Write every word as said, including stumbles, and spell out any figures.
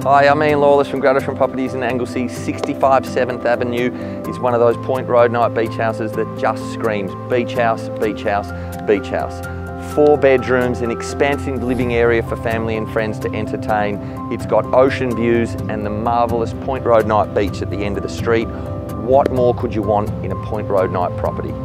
Hi, I'm Ian Lawless from Grudisham Properties in Anglesea. sixty-five seventh Avenue is one of those point road night beach houses that just screams beach house, beach house, beach house. Four bedrooms, an expansive living area for family and friends to entertain. It's got ocean views and the marvellous point road night beach at the end of the street. What more could you want in a point road night property?